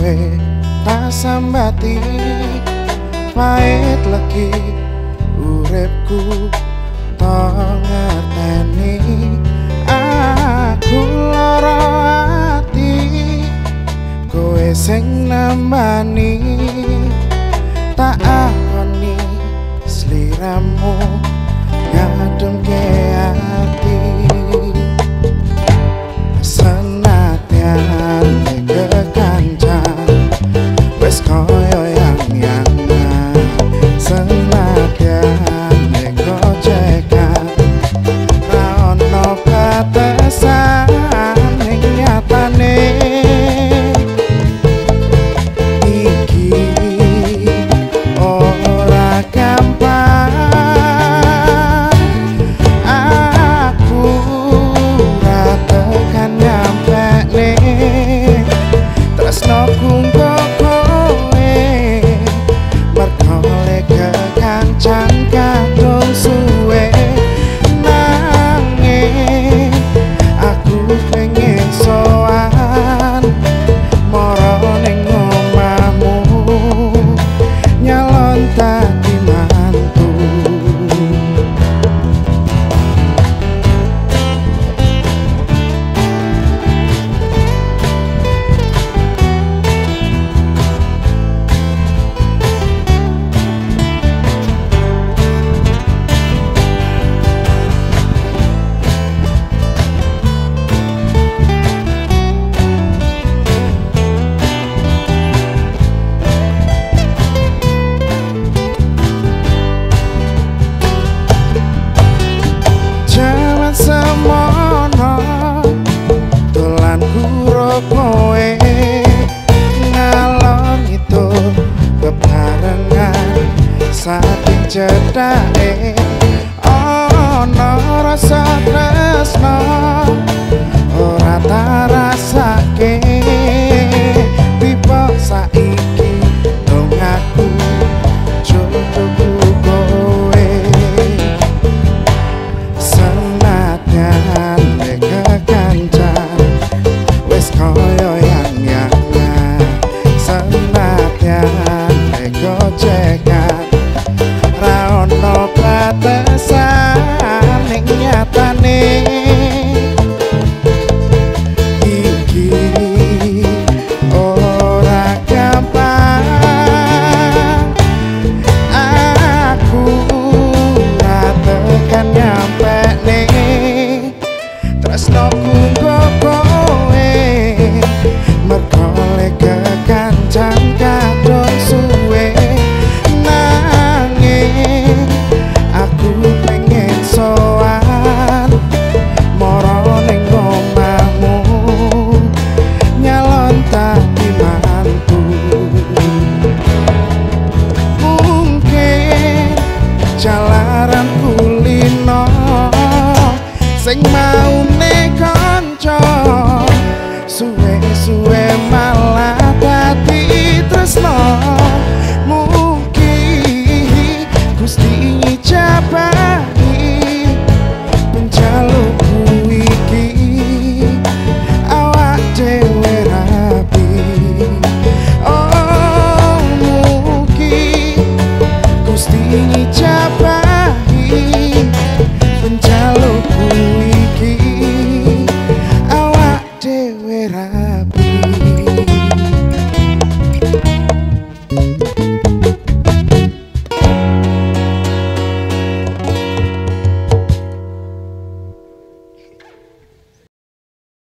kowe tak sambati pahit lagi uripku tak ngerteni aku lara ati kowe sing nambani tak akoni sliramu ngademke ati senadyan kekancan wis koyo yang-yangan senadyan gocekan ra ono batesan ning nyatane iki ora gampang aku ra tekan nyampe ning tresnoku kowe mergo kekancan kadung suwe nanging aku pengen sowan moro ning omahmu nyalon dadi mantu semono dolan kuro kowe ngalor itu bebarengan saking cedake ono rasa tresno ora tak rasake tipe saiki dong aku jodohku kowe senadyan kekancan wis koyo yang-yangan senadyan gocekan ra ono batesan ning nyatane iki ora gampang aku ra tekan nyampe ning tresnoku kowe mergo kekancan kadung suwe nanging aku pengen sowan moro ning omahmu nyalon dadi mantu mungkin jalaran kulino sing maune kanca suwe-suwe malah dadi tresno mugi Gusti ngijabahi penjalukku iki awak dhewe rapi oh mugi Gusti ngijabahi penjalukku iki awak dhewe rapi.